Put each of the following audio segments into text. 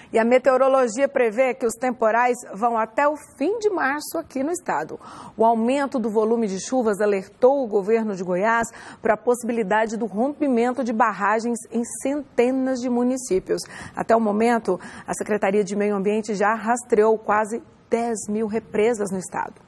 E a meteorologia prevê que os temporais vão até o fim de março aqui no estado. O aumento do volume de chuvas alertou o governo de Goiás para a possibilidade do rompimento de barragens em centenas de municípios. Até o momento, a Secretaria de Meio Ambiente já rastreou quase 10 mil represas no estado.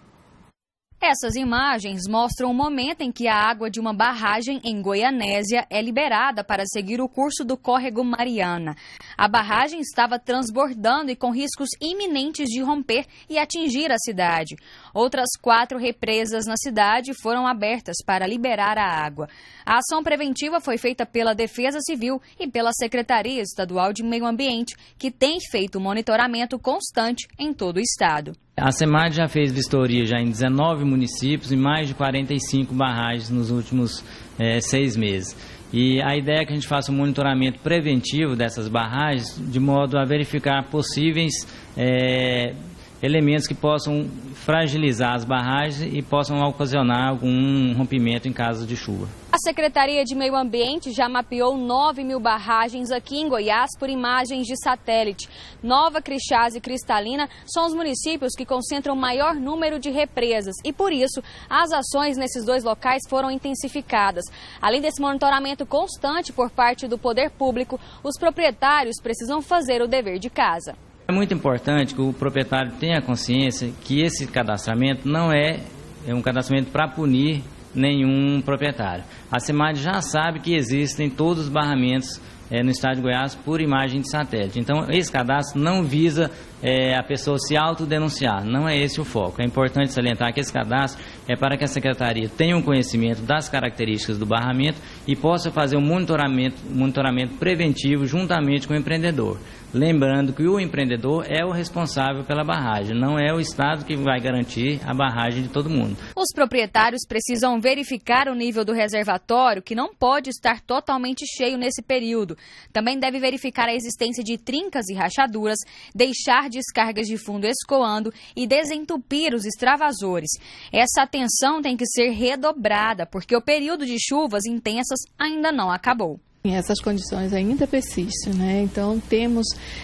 Essas imagens mostram o momento em que a água de uma barragem em Goianésia é liberada para seguir o curso do córrego Mariana. A barragem estava transbordando e com riscos iminentes de romper e atingir a cidade. Outras 4 represas na cidade foram abertas para liberar a água. A ação preventiva foi feita pela Defesa Civil e pela Secretaria Estadual de Meio Ambiente, que tem feito monitoramento constante em todo o estado. A SEMAD já fez vistoria em 19 municípios e mais de 45 barragens nos últimos 6 meses. E a ideia é que a gente faça um monitoramento preventivo dessas barragens, de modo a verificar possíveis elementos que possam fragilizar as barragens e possam ocasionar algum rompimento em caso de chuva. A Secretaria de Meio Ambiente já mapeou 9 mil barragens aqui em Goiás por imagens de satélite. Nova Crixás e Cristalina são os municípios que concentram o maior número de represas e, por isso, as ações nesses 2 locais foram intensificadas. Além desse monitoramento constante por parte do poder público, os proprietários precisam fazer o dever de casa. É muito importante que o proprietário tenha consciência que esse cadastramento não é um cadastramento para punir nenhum proprietário. A SEMAD já sabe que existem todos os barramentos no estado de Goiás por imagem de satélite. Então, esse cadastro não visa a pessoa se autodenunciar, não é esse o foco. É importante salientar que esse cadastro é para que a Secretaria tenha um conhecimento das características do barramento e possa fazer um monitoramento preventivo juntamente com o empreendedor. Lembrando que o empreendedor é o responsável pela barragem, não é o Estado que vai garantir a barragem de todo mundo. Os proprietários precisam verificar o nível do reservatório, que não pode estar totalmente cheio nesse período. Também deve verificar a existência de trincas e rachaduras, deixar descargas de fundo escoando e desentupir os extravasores. Essa atenção tem que ser redobrada, porque o período de chuvas intensas ainda não acabou. Essas condições ainda persistem, né? Então temos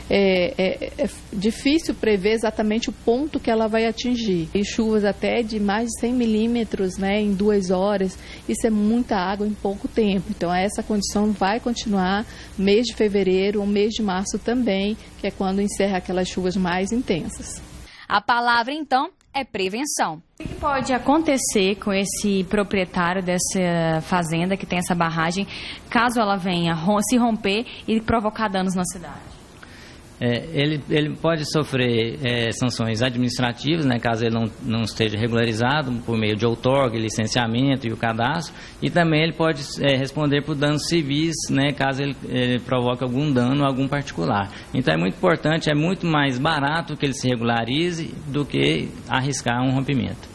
é difícil prever exatamente o ponto que ela vai atingir. E chuvas até de mais de 100 milímetros, né, em 2 horas, isso é muita água em pouco tempo. Então essa condição vai continuar mês de fevereiro, o mês de março também, que é quando encerra aquelas chuvas mais intensas. A palavra, então, é prevenção. O que pode acontecer com esse proprietário dessa fazenda que tem essa barragem, caso ela venha se romper e provocar danos na cidade? Ele pode sofrer sanções administrativas, né, caso ele não esteja regularizado por meio de outorga, licenciamento e o cadastro, e também ele pode responder por danos civis, né, caso ele provoque algum dano a algum particular. Então é muito importante, é muito mais barato que ele se regularize do que arriscar um rompimento.